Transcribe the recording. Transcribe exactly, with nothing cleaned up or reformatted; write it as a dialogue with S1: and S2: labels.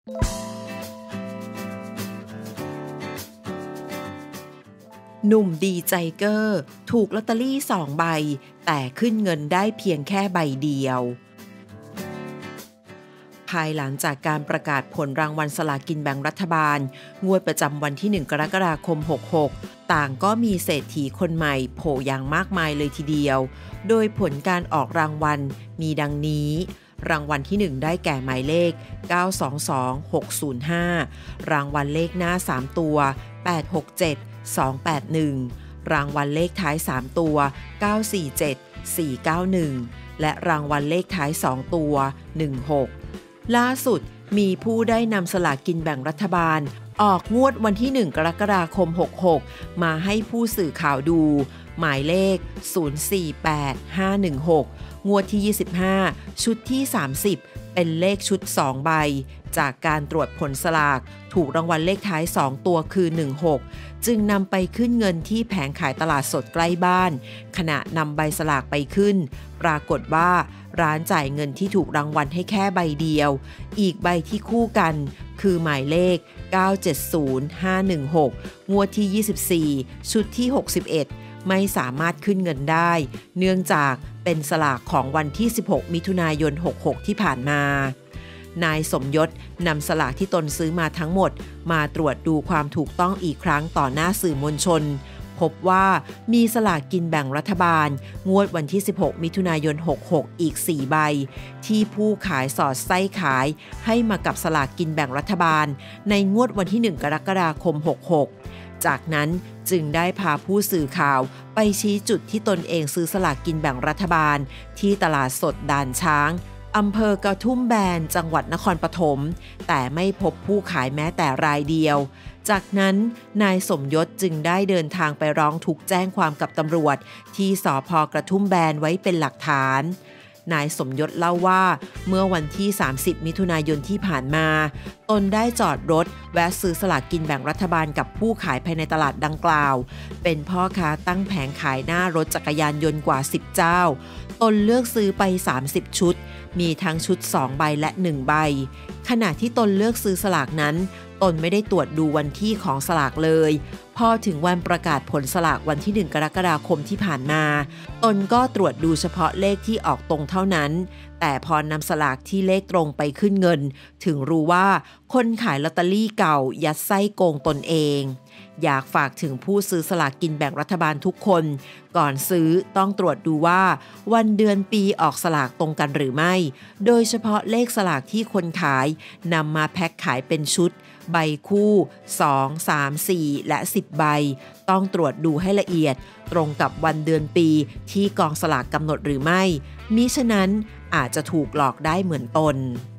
S1: หนุ่มดีใจเกอร์ถูกลอตเตอรี่สองใบแต่ขึ้นเงินได้เพียงแค่ใบเดียวภายหลังจากการประกาศผลรางวัลสลากินแบ่งรัฐบาลงวดประจำวันที่หนึ่งกรกฎาคมหกหกต่างก็มีเศรษฐีคนใหม่โผล่อย่างมากมายเลยทีเดียวโดยผลการออกรางวัลมีดังนี้รางวัลที่หนึ่งได้แก่หมายเลขเก้า สอง สอง หก ศูนย์ ห้ารางวัลเลขหน้าสามตัวแปด หก เจ็ด สอง แปด หนึ่งรางวัลเลขท้ายสามตัวเก้า สี่ เจ็ด สี่ เก้า หนึ่งและรางวัลเลขท้ายสองตัวหนึ่ง หกล่าสุดมีผู้ได้นำสลากกินแบ่งรัฐบาลออกงวดวันที่หนึ่งกรกฎาคมหกหกมาให้ผู้สื่อข่าวดูหมายเลขศูนย์ สี่ แปด ห้า หนึ่ง หกงวดที่ยี่สิบห้าชุดที่สามสิบเป็นเลขชุดสองใบจากการตรวจผลสลากถูกรางวัลเลขท้ายสองตัวคือหนึ่ง หกจึงนำไปขึ้นเงินที่แผงขายตลาดสดใกล้บ้านขณะนำใบสลากไปขึ้นปรากฏว่าร้านจ่ายเงินที่ถูกรางวัลให้แค่ใบเดียวอีกใบที่คู่กันคือหมายเลขเก้า เจ็ด ศูนย์ ห้า หนึ่ง หกงวดที่ยี่สิบสี่ชุดที่หกสิบเอ็ดไม่สามารถขึ้นเงินได้เนื่องจากเป็นสลากของวันที่สิบหกมิถุนายนหกหกที่ผ่านมานายสมยศนำสลากที่ตนซื้อมาทั้งหมดมาตรวจดูความถูกต้องอีกครั้งต่อหน้าสื่อมวลชนพบว่ามีสลากกินแบ่งรัฐบาลงวดวันที่สิบหกมิถุนายนหกหกอีกสี่ใบที่ผู้ขายสอดไส้ขายให้มากับสลากกินแบ่งรัฐบาลในงวดวันที่หนึ่งกรกฎาคมหกหกจากนั้นจึงได้พาผู้สื่อข่าวไปชี้จุดที่ตนเองซื้อสลากกินแบ่งรัฐบาลที่ตลาดสดด่านช้างอำเภอกระทุ่มแบนจังหวัดนครปฐมแต่ไม่พบผู้ขายแม้แต่รายเดียวจากนั้นนายสมยศจึงได้เดินทางไปร้องทุกข์แจ้งความกับตำรวจที่สภ.กระทุ่มแบนไว้เป็นหลักฐานนายสมยศเล่าว่าเมื่อวันที่สามสิบมิถุนายนที่ผ่านมาตนได้จอดรถแวะซื้อสลากกินแบ่งรัฐบาลกับผู้ขายภายในตลาดดังกล่าวเป็นพ่อค้าตั้งแผงขายหน้ารถจักรยานยนต์กว่าสิบเจ้าตนเลือกซื้อไปสามสิบชุดมีทั้งชุดสองใบและหนึ่งใบขณะที่ตนเลือกซื้อสลากนั้นตนไม่ได้ตรวจดูวันที่ของสลากเลยพอถึงวันประกาศผลสลากวันที่หนึ่งกรกฎาคมที่ผ่านมาตนก็ตรวจดูเฉพาะเลขที่ออกตรงเท่านั้นแต่พอนำสลากที่เลขตรงไปขึ้นเงินถึงรู้ว่าคนขายลอตเตอรี่เก่ายัดไส้โกงตนเองอยากฝากถึงผู้ซื้อสลากกินแบ่งรัฐบาลทุกคนก่อนซื้อต้องตรวจดูว่าวันเดือนปีออกสลากตรงกันหรือไม่โดยเฉพาะเลขสลากที่คนขายนำมาแพ็คขายเป็นชุดใบคู่สอง สาม สี่และสิบใบต้องตรวจดูให้ละเอียดตรงกับวันเดือนปีที่กองสลากกำหนดหรือไม่มิฉะนั้นอาจจะถูกหลอกได้เหมือนตน